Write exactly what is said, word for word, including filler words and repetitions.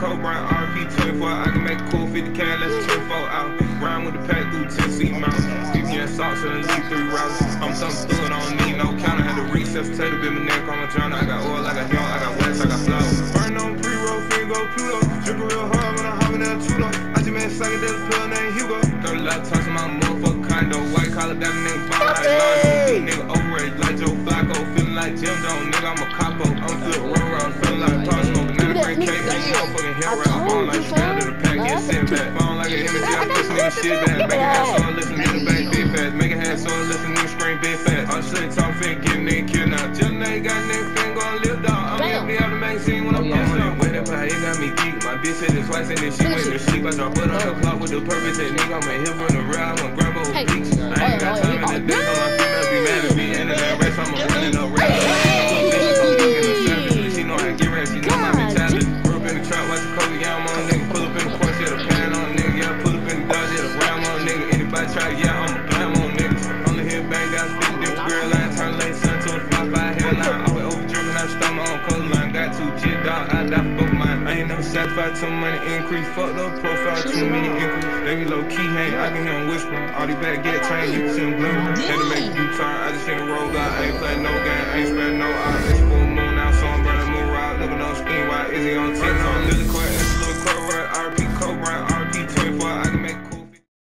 Cobra, R P twenty-four, I can make a cool fifty K, let's twenty-four out. Round with the pack through Tennessee Mountains. Give me a sauce and leave three routes. I'm thumping through it, I don't need no counter. Had to resuscitate a bit, my neck on my drowner. I got oil, I got young, I got west, I got flow. Burn on pre-roll, finger, Pluto. Drippin' real hard when I hop in that Chudo. I just made a psychedelic pill named Hugo. thirty laptops in my motherfucking condo. White collar, that nigga ball like Lonzo. Nigga overrated like Joe Flacco. Feeling like Jim Jones, nigga, I'm a capo. I'm flip roll around, feeling like Paul Smoke. Banana break cake, motherfucking hair wrap. Bone like Scrap in the pack, get sent back. Bone like an image, I push nigga shit back. Make a hand so listen, get the back big fast. Make a hand so listen, nigga scream big fast. All shit talk fit, get nigga killed now. Just nigga got nigga fin gon' live dog. I'm gonna be out the magazine when I'm on it. With that pie, it got me geek. My bitch said it twice and then she went to sleep. I drop butt on her clock with the purpose that nigga. I'm a hip from the real, I'm a grab a whole beach. I ain't got time in the day, so my female be mad at me. And in that race, I'm a running up rap. She know I get rap, she know my mentality. Grew up in the trap, watch the Kobe Yam on nigga. Pull up in the Porsche, yeah, the pan on nigga. Yeah, pull up in the Dodge, yeah, the Ram on nigga. Anybody try, yeah, I'm a bam on nigga. On the hill bang, got spitting different girl line. Turn lane, sun to a five five hairline. Always over driven, I stomach on coastline. Got two G dog, I die for mine. I ain't never satisfied till money increase. Fuck the profile, too many increase. They be low key, hang, I can hear them whispering. All these bad get trained, you can see them glimmering. Had to make a U-turn, I just seen a roll out. I ain't playing no game, I ain't spending no odds. It's full moon now, so I'm burning moon ride. Looking on spin, why is he on ten? On Lily Court.